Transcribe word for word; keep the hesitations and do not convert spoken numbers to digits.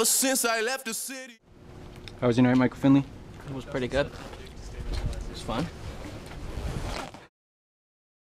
Ever since I left the city. How was your night, Michael Finley? It was pretty good. It was fun.